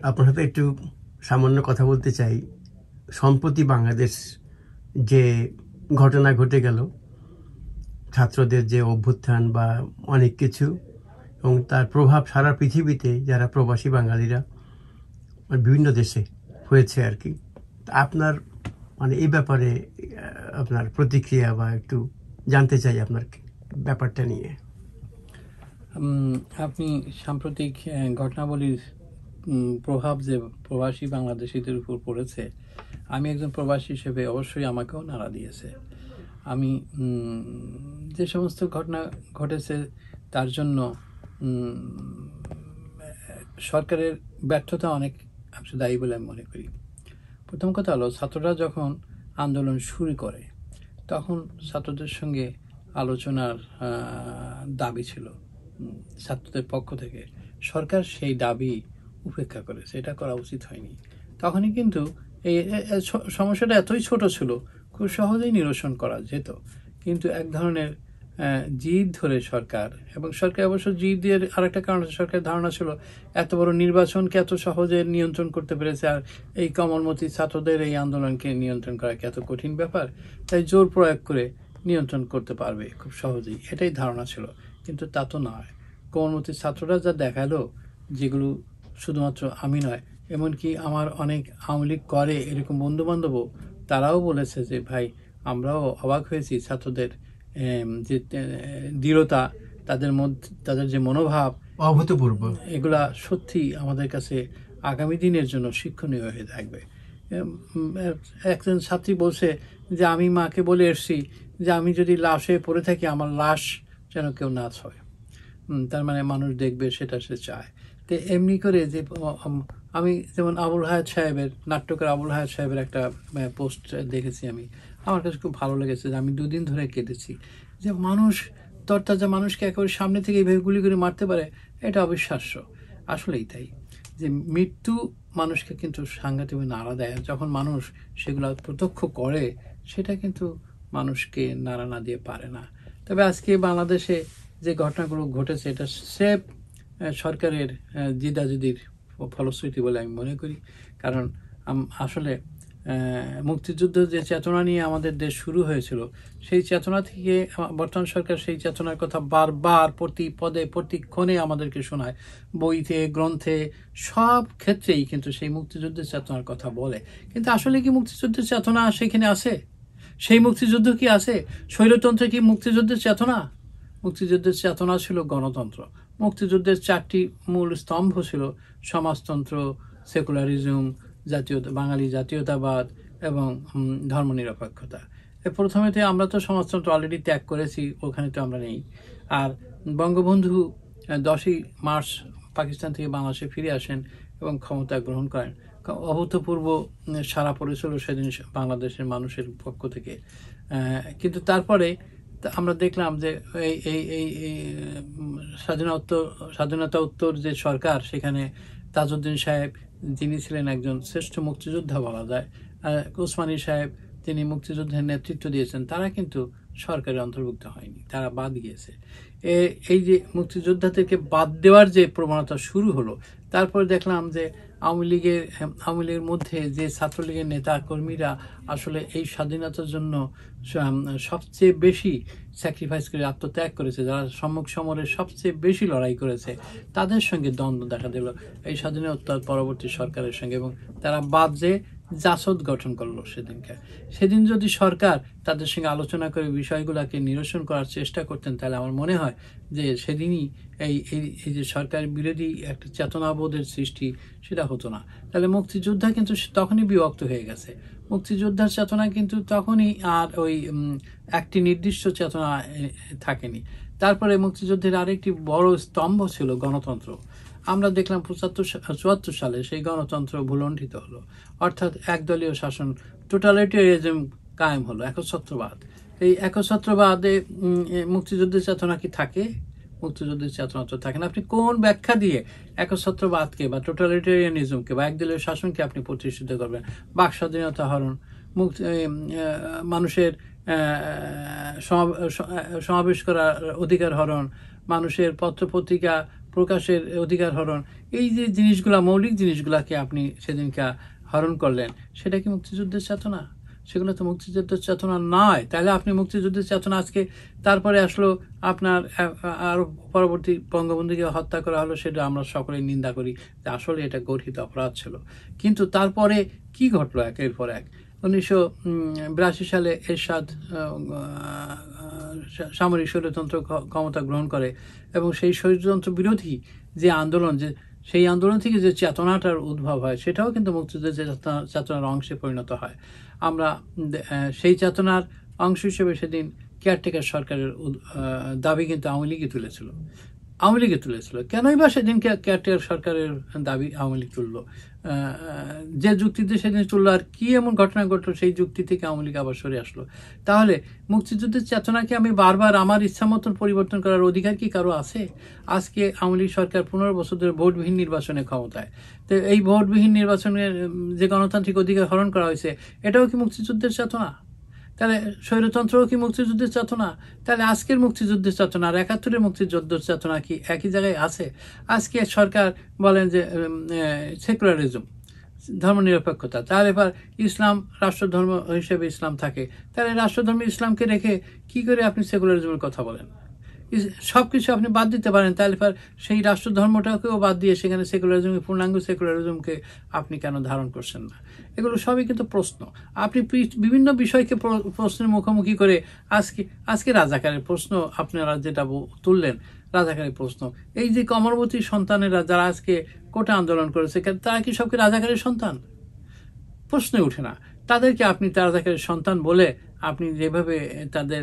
আপনার সাথে একটু সামান্য কথা বলতে চাই। সম্প্রতি বাংলাদেশ যে ঘটনা ঘটে গেল, ছাত্রদের যে অভ্যুত্থান বা অনেক কিছু, এবং তার প্রভাব সারা পৃথিবীতে যারা প্রবাসী বাঙালিরা বিভিন্ন দেশে হয়েছে আর কি। আপনার এই ব্যাপারে আপনার প্রতিক্রিয়া বা একটু জানতে চাই আপনার ব্যাপারটা নিয়ে। আপনি সাম্প্রতিক ঘটনাবলীর প্রভাব যে প্রবাসী বাংলাদেশিদের উপর পড়েছে, আমি একজন প্রবাসী হিসেবে অবশ্যই আমাকেও নাড়া দিয়েছে। আমি যে সমস্ত ঘটনা ঘটেছে তার জন্য সরকারের ব্যর্থতা অনেক দায়ী বলে আমি মনে করি। প্রথম কথা হলো, ছাত্ররা যখন আন্দোলন শুরু করে তখন ছাত্রদের সঙ্গে আলোচনার দাবি ছিল ছাত্রদের পক্ষ থেকে। সরকার সেই দাবি উপেক্ষা করেছে, এটা করা উচিত হয়নি। তখনই কিন্তু এই সমস্যাটা এতই ছোট ছিল, খুব সহজেই নিরসন করা যেত। কিন্তু এক ধরনের জিদ ধরে সরকার, এবং সরকার অবশ্য জিদের আরেকটা কারণ, সরকারের ধারণা ছিল এত বড় নির্বাচনকে এত সহজে নিয়ন্ত্রণ করতে পেরেছে, আর এই কমলমতি ছাত্রদের এই আন্দোলনকে নিয়ন্ত্রণ করা কি এত কঠিন ব্যাপার, তাই জোর প্রয়োগ করে নিয়ন্ত্রণ করতে পারবে খুব সহজেই, এটাই ধারণা ছিল। কিন্তু তা তো নয়। কমলমতি ছাত্ররা যা দেখালো, যেগুলো শুধুমাত্র আমি নয়, এমনকি আমার অনেক আওয়ামী লীগ করে এরকম বন্ধুবান্ধবও, তারাও বলেছে যে ভাই, আমরাও অবাক হয়েছি ছাত্রদের যে দৃঢ়তা, তাদের মধ্যে তাদের যে মনোভাব অভূতপূর্ব, এগুলা সত্যি আমাদের কাছে আগামী দিনের জন্য শিক্ষণীয় হয়ে থাকবে। একজন ছাত্রী বলছে যে আমি মাকে বলে এসছি যে আমি যদি লাশে পড়ে থাকি, আমার লাশ যেন কেউ না ছয়। তার মানে মানুষ দেখবে, সেটা সে চায়। তো এমনি করে যে আমি যেমন আবুল হায়াত সাহেবের, নাট্যকার আবুল হায়াত সাহেবের একটা পোস্ট দেখেছি, আমি আমার কাছে খুব ভালো লেগেছে, যে আমি দুদিন ধরে কেটেছি, যে মানুষ তরতাজা মানুষকে একেবারে সামনে থেকে এইভাবে গুলি করে মারতে পারে, এটা অবিশ্বাস্য। আসলেই তাই, যে মৃত্যু মানুষকে কিন্তু সাংঘাতিকভাবে নাড়া দেয়। যখন মানুষ সেগুলো প্রত্যক্ষ করে, সেটা কিন্তু মানুষকে নাড়া না দিয়ে পারে না। তবে আজকে বাংলাদেশে যে ঘটনাগুলো ঘটেছে, এটা স্রেফ সরকারের জিদাজিদির ফলশ্রুতি বলে আমি মনে করি। কারণ আসলে মুক্তিযুদ্ধ যে চেতনা নিয়ে আমাদের দেশ শুরু হয়েছিল, সেই চেতনা থেকে বর্তমান সরকার সেই চেতনার কথা বারবার প্রতি পদে প্রতি ক্ষণে আমাদেরকে শোনায়, বইতে, গ্রন্থে, সব ক্ষেত্রেই কিন্তু সেই মুক্তিযুদ্ধের চেতনার কথা বলে। কিন্তু আসলে কি মুক্তিযুদ্ধের চেতনা সেখানে আছে? সেই মুক্তিযুদ্ধ কি আছে? স্বৈরতন্ত্রে কি মুক্তিযুদ্ধের চেতনা? মুক্তিযুদ্ধের চেতনা ছিল গণতন্ত্র। মুক্তিযুদ্ধের 4টি মূল স্তম্ভ ছিল সমাজতন্ত্র, সেকুলারিজম, বাঙালি জাতীয়তাবাদ এবং ধর্মনিরপেক্ষতা। প্রথমেতে আমরা তো সমাজতন্ত্র অলরেডি ত্যাগ করেছি, ওখানে তো আমরা নেই। আর বঙ্গবন্ধু 10ই মার্চ পাকিস্তান থেকে বাংলাদেশে ফিরে আসেন এবং ক্ষমতা গ্রহণ করেন। অভূতপূর্ব সাড়া পড়েছিল সেদিন বাংলাদেশের মানুষের পক্ষ থেকে। কিন্তু তারপরে আমরা দেখলাম যে এই এই এই স্বাধীনতা উত্তর যে সরকার, সেখানে তাজউদ্দিন সাহেব, যিনি ছিলেন একজন শ্রেষ্ঠ মুক্তিযোদ্ধা বলা যায়, ওসমানী সাহেব, তিনি মুক্তিযুদ্ধের নেতৃত্ব দিয়েছেন, তারা কিন্তু সরকারের অন্তর্ভুক্ত হয়নি, তারা বাদ গিয়েছে। এই যে মুক্তিযোদ্ধাদেরকে বাদ দেওয়ার যে প্রবণতা শুরু হলো, তারপরে দেখলাম যে আওয়ামী লীগের মধ্যে যে ছাত্রলীগের নেতা কর্মীরা আসলে এই স্বাধীনতার জন্য সবচেয়ে বেশি স্যাক্রিফাইস করে, আত্মত্যাগ করেছে, যারা সম্মুখ সমরে সবচেয়ে বেশি লড়াই করেছে, তাদের সঙ্গে দ্বন্দ্ব দেখা দিল এই স্বাধীনতার পরবর্তী সরকারের সঙ্গে, এবং তারা বাদ যে জাসদ গঠন করলো সেদিন যদি সরকার তাদের সঙ্গে আলোচনা করে বিষয়গুলোকে নিরসন করার চেষ্টা করতেন, তাহলে আমার মনে হয় যে সেদিনই এই যে সরকার বিরোধী একটা চেতনাবোধের সৃষ্টি, সেটা হতো না। তাহলে মুক্তিযোদ্ধা কিন্তু তখনই বিভক্ত হয়ে গেছে। মুক্তিযোদ্ধার চেতনা কিন্তু তখনই আর ওই একটি নির্দিষ্ট চেতনা থাকেনি। তারপরে মুক্তিযুদ্ধের আরেকটি বড় স্তম্ভ ছিল গণতন্ত্র। আমরা দেখলাম 74 সালে সেই গণতন্ত্র ভূলণ্ঠিত হলো, অর্থাৎ একদলীয় শাসন, টোটালিটেরিয়ানিজম কায়েম হলো, একচ্ছত্রবাদ। এই একচ্ছত্রবাদে মুক্তিযুদ্ধের চেতনা কি থাকে? মুক্তিযুদ্ধের চেতনা তো থাকে না। আপনি কোন ব্যাখ্যা দিয়ে একচ্ছত্রবাদকে বা টোটালিটেরিয়ানিজমকে বা একদলীয় শাসনকে আপনি প্রতিষ্ঠিত করবেন? বাক স্বাধীনতা হরণ, মানুষের সমাবেশ করার অধিকার হরণ, মানুষের পত্রপত্রিকা প্রকাশের অধিকার হরণ, এই যে জিনিসগুলা, মৌলিক জিনিসগুলাকে আপনি সেদিনকে হরণ করলেন, সেটা কি মুক্তিযুদ্ধের চেতনা? সেগুলো তো মুক্তিযুদ্ধের চেতনা নয়। তাহলে আপনি মুক্তিযুদ্ধের চেতনা আজকে তারপরে আসলো আপনার আরো পরবর্তী বঙ্গবন্ধুকে হত্যা করা হলো, সেটা আমরা সকলেই নিন্দা করি যে আসলে এটা গর্হিত অপরাধ ছিল। কিন্তু তারপরে কি ঘটলো একের পর এক? 1982 সালে এরশাদ সামরিক স্বৈরতন্ত্র ক্ষমতা গ্রহণ করে এবং সেই স্বৈরতন্ত্র বিরোধী যে আন্দোলন, যে সেই আন্দোলন থেকে যে চেতনাটার উদ্ভব হয়, সেটাও কিন্তু মুক্তিযুদ্ধের চেতনার অংশে পরিণত হয়। আমরা সেই চেতনার অংশ হিসেবে সেদিন কেয়ারটেকার সরকারের দাবি কিন্তু আওয়ামী লীগই তুলেছিল। কেনই বা সেদিন কেয়ারটেকার সরকারের দাবি আওয়ামী লীগ তুললো? যে যুক্তিতে সেদিন তুললো, আর কি এমন ঘটনা ঘটলো সেই যুক্তি থেকে আওয়ামী লীগ আবার সরে আসলো? তাহলে মুক্তিযুদ্ধের চেতনাকে আমি বারবার আমার ইচ্ছা মতন পরিবর্তন করার অধিকার কি কারো আছে? আজকে আওয়ামী লীগ সরকার 15 বছর ধরে ভোটবিহীন নির্বাচনে ক্ষমতায়। তো এই ভোটবিহীন নির্বাচনের যে গণতান্ত্রিক অধিকার হরণ করা হয়েছে, এটাও কি মুক্তিযুদ্ধের চেতনা? তাহলে স্বৈরতন্ত্রও কি মুক্তিযুদ্ধের চেতনা? তাহলে আজকের মুক্তিযুদ্ধের চেতনা আর 71-এর মুক্তিযুদ্ধের চেতনা কি একই জায়গায় আছে? আজকে সরকার বলেন যে সেকুলারিজম, ধর্মনিরপেক্ষতা, তাহলে এবার ইসলাম রাষ্ট্রধর্ম হিসেবে ইসলাম থাকে, তাহলে রাষ্ট্রধর্মে ইসলামকে রেখে কি করে আপনি সেকুলারিজমের কথা বলেন? সব কিছু আপনি বাদ দিতে পারেন, তাহলে সেই রাষ্ট্রধর্মটাকেও বাদ দিয়ে সেখানে সেকুলারিজমকে, পূর্ণাঙ্গ সেকুলারিজমকে আপনি কেন ধারণ করছেন না? এগুলো সবই কিন্তু প্রশ্ন। আপনি বিভিন্ন বিষয়কে প্রশ্নের মুখোমুখি করে আজকে রাজাকারের প্রশ্ন আপনারা যেটা তুললেন, রাজাকারের প্রশ্ন, এই যে কমরবতী সন্তানেরা যারা আজকে কোটা আন্দোলন করেছে, তারা কি সবকে রাজাকারের সন্তান? প্রশ্নে উঠে না। তাদেরকে আপনি রাজাকারের সন্তান বলে আপনি যেভাবে তাদের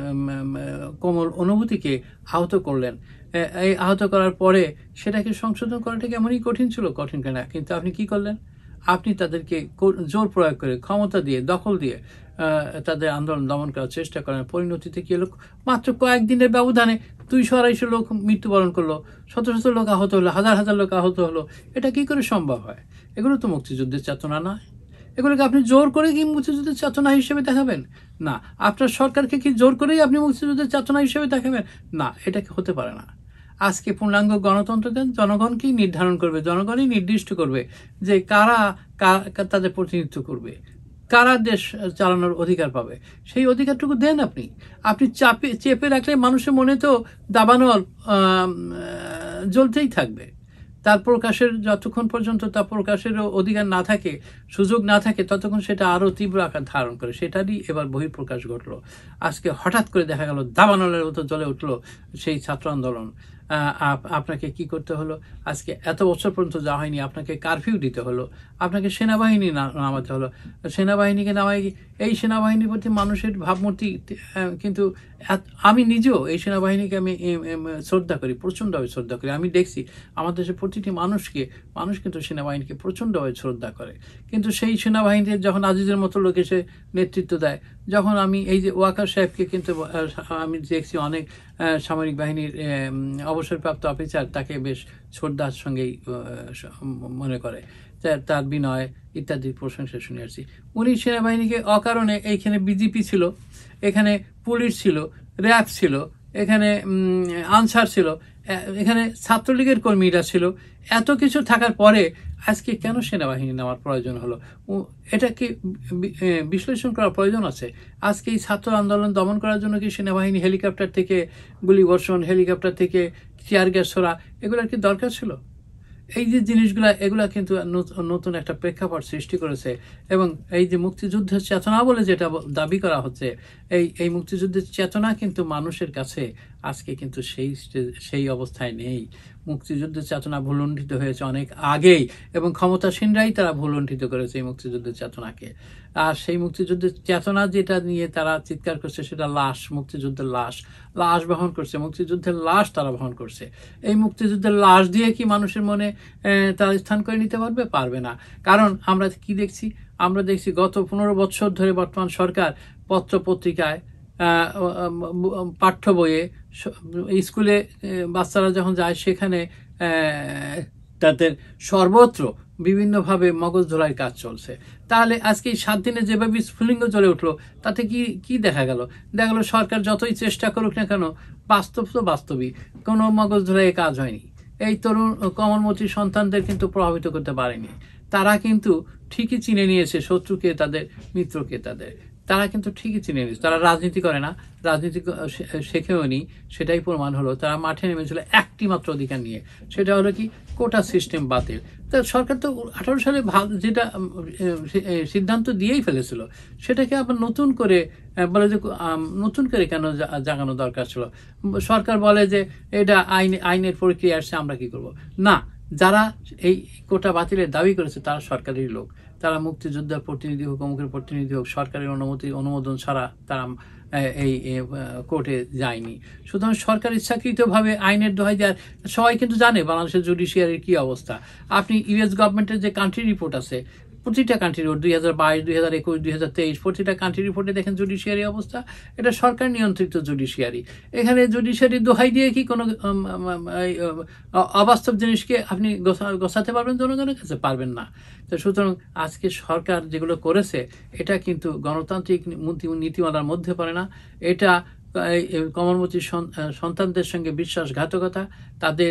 কোমল অনুভূতিকে আহত করলেন, এই আহত করার পরে সেটাকে সংশোধন করাটা এমনই কঠিন ছিল, কঠিন কেনা। কিন্তু আপনি কি করলেন? আপনি তাদেরকে জোর প্রয়োগ করে, ক্ষমতা দিয়ে, দখল দিয়ে তাদের আন্দোলন দমন করার চেষ্টা করেন। পরিণতিতে কি হলো? মাত্র কয়েকদিনের ব্যবধানে 200-250 লোক মৃত্যুবরণ করলো, শত শত লোক আহত হলো, হাজার হাজার লোক আহত হলো। এটা কি করে সম্ভব হয়? এগুলো তো মুক্তিযুদ্ধের চেতনা নয়। এগুলোকে আপনি জোর করে কি মুক্তিযুদ্ধের চেতনা হিসেবে দেখাবেন? না। আপনার সরকারকে কি জোর করেই আপনি মুক্তিযুদ্ধের চেতনা হিসেবে দেখাবেন? না, এটা হতে পারে না। আজকে পূর্ণাঙ্গ গণতন্ত্রকে জনগণকেই নির্ধারণ করবে, জনগণই নির্দিষ্ট করবে যে কারা তাদের প্রতিনিধিত্ব করবে, কারা দেশ চালানোর অধিকার পাবে। সেই অধিকারটুকু দেন আপনি। আপনি চেপে রাখলে মানুষের মনে তো দাবানল জ্বলতেই থাকবে। তার প্রকাশের যতক্ষণ পর্যন্ত তার প্রকাশের অধিকার না থাকে, সুযোগ না থাকে, ততক্ষণ সেটা আরও তীব্র আকার ধারণ করে। সেটারই এবার বহিঃপ্রকাশ ঘটলো। আজকে হঠাৎ করে দেখা গেল দাবানলের মতো জ্বলে উঠলো সেই ছাত্র আন্দোলন। আপনাকে কি করতে হলো? আজকে এত বছর পর্যন্ত যা হয়নি, আপনাকে কারফিউ দিতে হলো, আপনাকে সেনাবাহিনী নামাতে হলো। সেনাবাহিনীকে নামাই, এই সেনাবাহিনীর প্রতি মানুষের ভাবমূর্তি, কিন্তু আমি নিজেও এই সেনাবাহিনীকে আমি শ্রদ্ধা করি, প্রচণ্ডভাবে শ্রদ্ধা করি। আমি দেখছি আমাদের দেশের প্রতিটি মানুষ কিন্তু সেনাবাহিনীকে প্রচণ্ডভাবে শ্রদ্ধা করে। কিন্তু সেই সেনাবাহিনীতে যখন আজিজের মতো লোক এসে নেতৃত্ব দেয়, যখন আমি এই যে ওয়াকার সাহেবকে কিন্তু আমি দেখছি অনেক সামরিক বাহিনীর অবসরপ্রাপ্ত অফিসার তাকে বেশ শ্রদ্ধার সঙ্গেই মনে করে, তার বিনয় ইত্যাদি প্রশংসা শুনে আসছি। উনি সেনাবাহিনীকে অকারণে, এইখানে বিজেপি ছিল, এখানে পুলিশ ছিল, র্যাব ছিল, এখানে আনসার ছিল, এখানে ছাত্রলীগের কর্মীরা ছিল, এত কিছু থাকার পরে আজকে কেন সেনাবাহিনী নেওয়ার প্রয়োজন হলো? এটাকে বিশ্লেষণ করার প্রয়োজন আছে। আজকে এই ছাত্র আন্দোলন দমন করার জন্য কি সেনাবাহিনী হেলিকপ্টার থেকে গুলিবর্ষণ, হেলিকপ্টার থেকে টিয়ার গ্যাস ছোড়া, এগুলোর কি দরকার ছিল? এই যে জিনিসগুলা, এগুলা কিন্তু নতুন একটা প্রেক্ষাপট সৃষ্টি করেছে। এবং এই যে মুক্তিযুদ্ধের চেতনা বলে যেটা দাবি করা হচ্ছে, এই মুক্তিযুদ্ধের চেতনা কিন্তু মানুষের কাছে আজকে কিন্তু সেই অবস্থায় নেই। মুক্তিযুদ্ধের চেতনা ভুলুণ্ঠিত হয়েছে অনেক আগেই, এবং ক্ষমতাসীনরাই তারা ভুলুণ্ঠিত করেছে এই মুক্তিযুদ্ধের চেতনাকে। আর সেই মুক্তিযুদ্ধের চেতনা যেটা নিয়ে তারা চিৎকার করছে, সেটা লাশ, মুক্তিযুদ্ধের লাশ বহন করছে, মুক্তিযুদ্ধের লাশ তারা বহন করছে। এই মুক্তিযুদ্ধের লাশ দিয়ে কি মানুষের মনে তারা স্থান করে নিতে পারবে না। কারণ আমরা কি দেখছি? আমরা দেখছি গত 15 বছর ধরে বর্তমান সরকার পত্র পত্রিকায়, পাঠ্য বইয়ে, স্কুলে বাচ্চারা যখন যায় সেখানে তাদের সর্বত্র বিভিন্নভাবে মগজ ধোলার কাজ চলছে। তাহলে আজকে এই 7 দিনে যেভাবে স্ফুলিঙ্গ জ্বলে উঠলো, তাতে কি দেখা গেল? দেখা গেল সরকার যতই চেষ্টা করুক না কেন, বাস্তবই কোনো মগজ ধোলাই কাজ হয়নি। এই তরুণ কমলমতি সন্তানদের কিন্তু প্রভাবিত করতে পারেনি। তারা কিন্তু ঠিকই চিনে নিয়েছে শত্রুকে তাদের, মিত্রকে তাদের। তারা কিন্তু ঠিকই চিনে নিয়েছে। তারা রাজনীতি করে না, রাজনীতি শেখেও নি, সেটাই প্রমাণ হলো। তারা মাঠে নেমেছিল একটি মাত্র অধিকার নিয়ে, সেটা হলো কি কোটা সিস্টেম বাতিল। তা সরকার তো 18 সালে যেটা সিদ্ধান্ত দিয়েই ফেলেছিল, সেটাকে আবার নতুন করে বলে যে নতুন করে কেন জাগানো দরকার ছিল। সরকার বলে যে এটা আইনের প্রক্রিয়া আসছে, আমরা কি করব না। যারা এই কোটা বাতিলের দাবি করেছে তারা সরকারের লোক, তারা মুক্তিযোদ্ধার প্রতিনিধি হোক, অমুকের প্রতিনিধি হোক, সরকারের অনুমোদন ছাড়া তারা এই কোর্টে যায়নি। সুতরাং সরকার ইচ্ছাকৃতভাবে আইনের দোহাই দেওয়ার, সবাই কিন্তু জানে বাংলাদেশের জুডিশিয়ারির কি অবস্থা। আপনি ইউএস গভর্নমেন্টের যে কান্ট্রি রিপোর্ট আছে, প্রতিটা কান্ট্রি রিপোর্ট 2022, 2021, 2023 প্রতিটা কান্ট্রি রিপোর্টে দেখেন জুডিশিয়ারি অবস্থা। এটা সরকার নিয়ন্ত্রিত জুডিশিয়ারি। এখানে জুডিশিয়ারি দোহাই দিয়ে কি কোনো অবাস্তব জিনিসকে আপনি গোছাতে পারবেন জনগণের কাছে? পারবেন না। তো সুতরাং আজকে সরকার যেগুলো করেছে এটা কিন্তু গণতান্ত্রিক নীতিমালার মধ্যে পড়ে না। এটা কমলমতি সন্তানদের সঙ্গে বিশ্বাসঘাতকতা, তাদের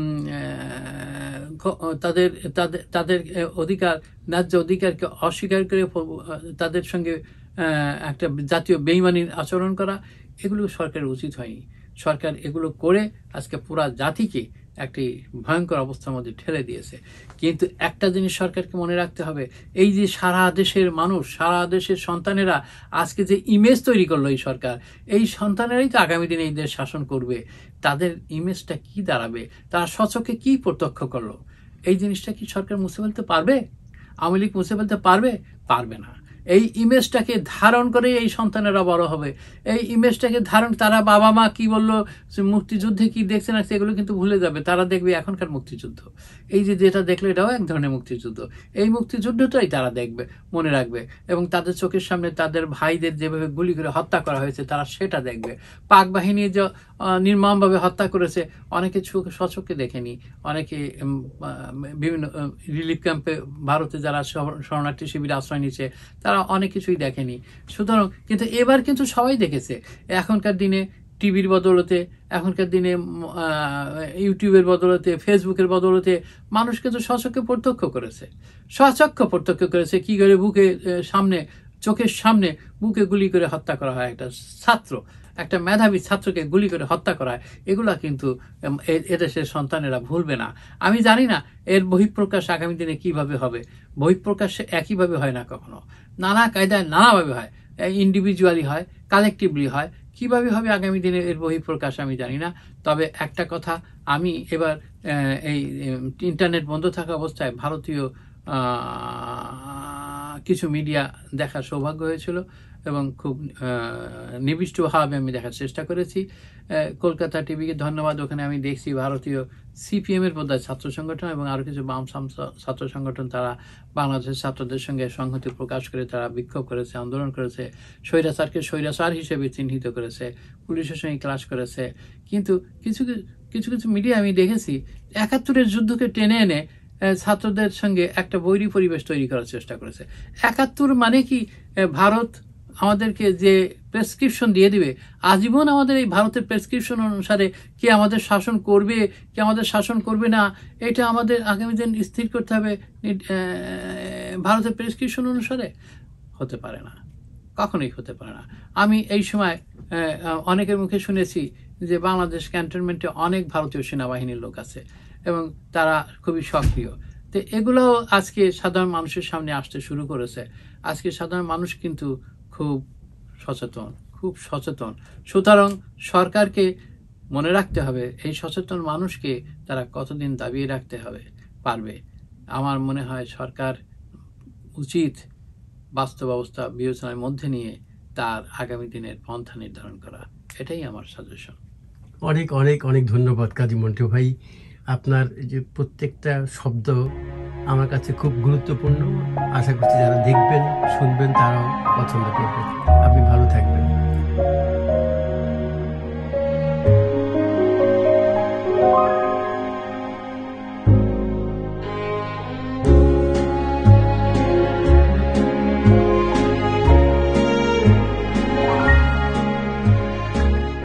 তাদের তাদের তাদের অধিকার, ন্যায্য অধিকারকে অস্বীকার করে তাদের সঙ্গে একটা জাতীয় বেইমানির আচরণ করা, এগুলো সরকারের উচিত হয়নি। সরকার এগুলো করে আজকে পুরা জাতিকে একটি ভয়ঙ্কর অবস্থার মধ্যে ঠেলে দিয়েছে। কিন্তু একটা জিনিস সরকারকে মনে রাখতে হবে, এই যে সারা দেশের মানুষ, সারা দেশের সন্তানেরা আজকে যে ইমেজ তৈরি করলো এই সরকার, এই সন্তানেরাই তো আগামী দিনে এই দেশ শাসন করবে। তাদের ইমেজটা কি দাঁড়াবে? তারা স্বচক্ষে কি প্রত্যক্ষ করলো? এই জিনিসটা কি সরকার মুছে ফেলতে পারবে? আওয়ামী লীগ মুছে ফেলতে পারবে? পারবে না। এই ইমেজটাকে ধারণ করে এই সন্তানেরা বড় হবে। এই ইমেজটাকে ধারণ, তারা বাবা মা কি বললো, মুক্তিযুদ্ধে কি দেখছে না এগুলো কিন্তু ভুলে যাবে। তারা দেখবে এখনকার মুক্তিযুদ্ধ, এই যে যেটা দেখলো এটাও এক ধরনের মুক্তিযুদ্ধ। এই মুক্তিযুদ্ধটাই তারা দেখবে, মনে রাখবে, এবং তাদের চোখের সামনে তাদের ভাইদের যেভাবে গুলি করে হত্যা করা হয়েছে তারা সেটা দেখবে। পাক বাহিনী যে নির্মমভাবে হত্যা করেছে, অনেকে স্বচক্ষে দেখেনি, অনেকে বিভিন্ন রিলিফ ক্যাম্পে ভারতে যারা শরণার্থী শিবিরে আশ্রয় নিচ্ছে তারা অনেক কিছুই দেখেনি। সুতরাং কিন্তু এবার কিন্তু সবাই দেখেছে। এখনকার দিনে টিভির বদলতে, এখনকার দিনে ইউটিউবের বদলতে, ফেসবুকের বদলতে মানুষ কিন্তু স্বচক্ষে প্রত্যক্ষ করেছে কি করে বুকে সামনে, চোখের সামনে বুকে গুলি করে হত্যা করা হয় একটা ছাত্র, একটা মেধাবী ছাত্রকে গুলি করে হত্যা করা হয়। এগুলা কিন্তু এদেশের সন্তানেরা ভুলবে না। আমি জানি না এর বহিঃপ্রকাশ আগামী দিনে কিভাবে হবে। বহিঃপ্রকাশ একইভাবে হয় না, কখনো নানা কায়দায় নানাভাবে হয়, ইন্ডিভিজুয়ালি হয়, কালেকটিভলি হয়। কিভাবে হবে আগামী দিনে এর বহিঃপ্রকাশ আমি জানি না। তবে একটা কথা, আমি এবার এই ইন্টারনেট বন্ধ থাকা অবস্থায় ভারতীয় কিছু মিডিয়া দেখার সৌভাগ্য হয়েছিল এবং খুব নিবিষ্টভাবে আমি দেখার চেষ্টা করেছি। কলকাতা টিভিকে ধন্যবাদ, ওখানে আমি দেখছি ভারতীয় সিপিএমের বোধহয় ছাত্র সংগঠন এবং আরও কিছু বাম ছাত্র সংগঠন, তারা বাংলাদেশের ছাত্রদের সঙ্গে সংহতি প্রকাশ করে তারা বিক্ষোভ করেছে, আন্দোলন করেছে, স্বৈরাচারকে স্বৈরাচার হিসেবে চিহ্নিত করেছে, পুলিশের সঙ্গে ক্লাশ করেছে। কিন্তু কিছু কিছু মিডিয়া আমি দেখেছি 71-এর যুদ্ধকে টেনে এনে ছাত্রদের সঙ্গে একটা বৈরী পরিবেশ তৈরি করার চেষ্টা করেছে। 71 মানে কি ভারত আমাদেরকে যে প্রেসক্রিপশন দিয়ে দিবে, আজীবন আমাদের এই ভারতের প্রেসক্রিপশন অনুসারে কে আমাদের শাসন করবে, কে আমাদের শাসন করবে না, এটা আমাদের আগামী দিন স্থির করতে হবে ভারতের প্রেসক্রিপশন অনুসারে? হতে পারে না, কখনোই হতে পারে না। আমি এই সময় অনেকের মুখে শুনেছি যে বাংলাদেশ ক্যান্টনমেন্টে অনেক ভারতীয় সেনাবাহিনীর লোক আছে এবং তারা খুবই সক্রিয়। তো এগুলো আজকে সাধারণ মানুষের সামনে আসতে শুরু করেছে। আজকে সাধারণ মানুষ কিন্তু খুব সচেতন। সুতরাং সরকারকে মনে রাখতে হবে এই সচেতন মানুষকে তারা কতদিন দাবিয়ে রাখতে পারবে। আমার মনে হয় সরকার উচিত বাস্তব অবস্থা বিবেচনার মধ্যে নিয়ে তার আগামী দিনের পন্থা নির্ধারণ করা। এটাই আমার সাজেশন। অনেক অনেক অনেক ধন্যবাদ কাজী মন্টু ভাই। আপনার যে প্রত্যেকটা শব্দ আমার কাছে খুব গুরুত্বপূর্ণ। আশা করছি যারা দেখবেন, শুনবেন তারাও পছন্দ করবেন। আপনি ভালো থাকবেন।